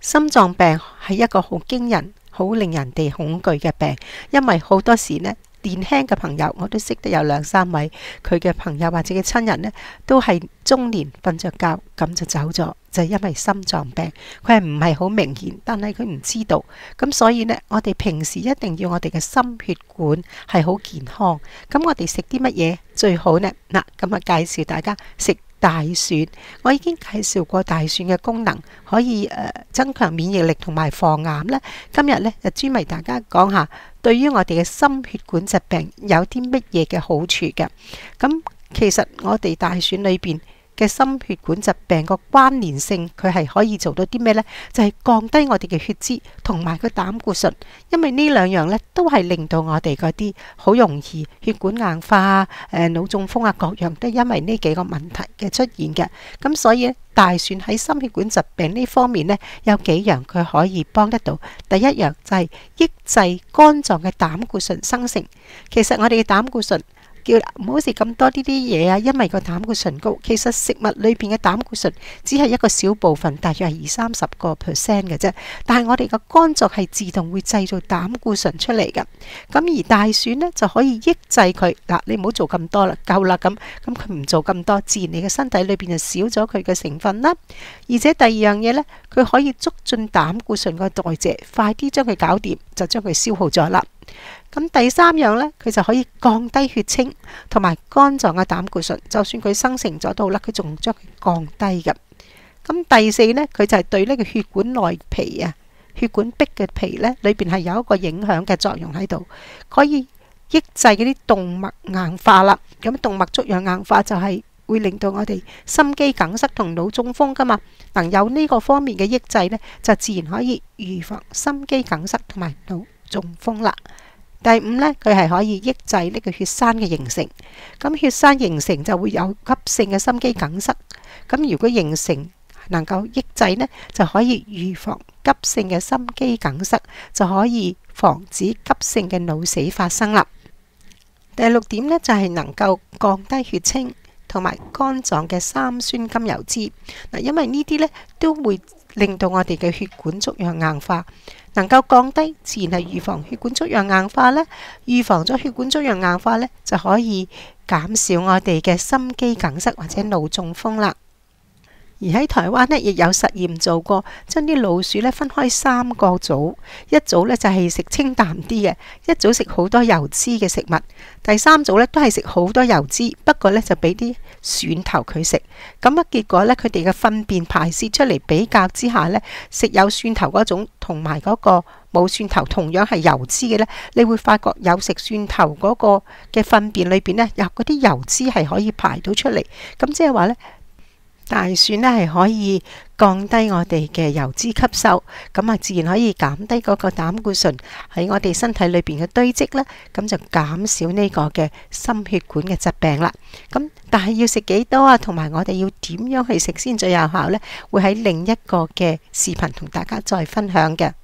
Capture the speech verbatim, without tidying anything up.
心臟病係一個好驚人、好令人哋恐懼嘅病，因為好多時呢，年輕嘅朋友我都識得有兩三位，佢嘅朋友或者嘅親人呢，都係中年瞓着覺咁就走咗，就係因為心臟病。佢係唔係好明顯，但係佢唔知道。咁所以呢，我哋平時一定要我哋嘅心血管係好健康。咁我哋食啲乜嘢最好呢？嗱，咁啊介紹大家食大蒜。我已經介紹過大蒜嘅功能，可以誒、呃、增強免疫力同埋防癌啦。今日呢，就專為大家講下對於我哋嘅心血管疾病有啲乜嘢嘅好處嘅。咁其實我哋大蒜裏邊嘅心血管疾病個關聯性，佢係可以做到啲咩呢？就係降低我哋嘅血脂同埋個膽固醇，因為呢兩樣呢都係令到我哋嗰啲好容易血管硬化啊、誒腦中風啊各樣，都因為呢幾個問題嘅出現嘅。咁所以大蒜喺心血管疾病呢方面呢，有幾樣佢可以幫得到。第一樣就係抑制肝臟嘅膽固醇生成。其實我哋嘅膽固醇叫唔好食咁多呢啲嘢啊，因為個膽固醇高。其實食物裏邊嘅膽固醇只係一個小部分，大約係二三十個 percent 嘅啫。但係我哋個肝臟係自動會製造膽固醇出嚟㗎。咁而大蒜呢，就可以抑制佢。嗱，你唔好做咁多啦，夠啦咁。咁佢唔做咁多，自然你嘅身體裏邊就少咗佢嘅成分啦。而且第二樣嘢呢，佢可以促進膽固醇個代謝，快啲將佢搞掂，就將佢消耗咗啦。咁第三樣呢，佢就可以降低血清同埋肝臟嘅膽固醇，就算佢生成咗到啦，佢仲將佢降低嘅。咁第四呢，佢就係對呢個血管內皮啊、血管壁嘅皮呢裏邊係有一個影響嘅作用喺度，可以抑制嗰啲動脈硬化啦。咁動脈粥樣硬化就係會令到我哋心肌梗塞同腦中風噶嘛。能有呢個方面嘅抑制呢，就自然可以預防心肌梗塞同埋腦中風啦。第五呢，佢係可以抑制呢個血栓嘅形成。咁血栓形成就會有急性嘅心肌梗塞。咁如果形成能夠抑制呢，就可以預防急性嘅心肌梗塞，就可以防止急性嘅腦死發生啦。第六點呢，就係能夠降低血清同埋肝臟嘅三酸甘油酯。嗱，因為呢啲呢都會令到我哋嘅血管粥樣硬化。能夠降低，自然係預防血管粥樣硬化呢。預防咗血管粥樣硬化呢，就可以減少我哋嘅心肌梗塞或者腦中風啦。而喺台灣呢，亦有實驗做過，將啲老鼠呢分開三個組，一組呢就係食清淡啲嘅，一組食好多油脂嘅食物，第三組呢都係食好多油脂，不過呢就俾啲蒜頭佢食。咁啊，結果呢，佢哋嘅糞便排泄出嚟比較之下呢，食有蒜頭嗰種同埋嗰個冇蒜頭同樣係油脂嘅呢，你會發覺有食蒜頭嗰個嘅糞便裏邊呢，有嗰啲油脂係可以排到出嚟。咁即係話呢，大蒜呢係可以降低我哋嘅油脂吸收，咁啊自然可以減低嗰個膽固醇喺我哋身體裏邊嘅堆積啦，咁就減少呢個嘅心血管嘅疾病啦。咁但係要食幾多啊？同埋我哋要點樣去食先最有效呢？會喺另一個嘅視頻同大家再分享嘅。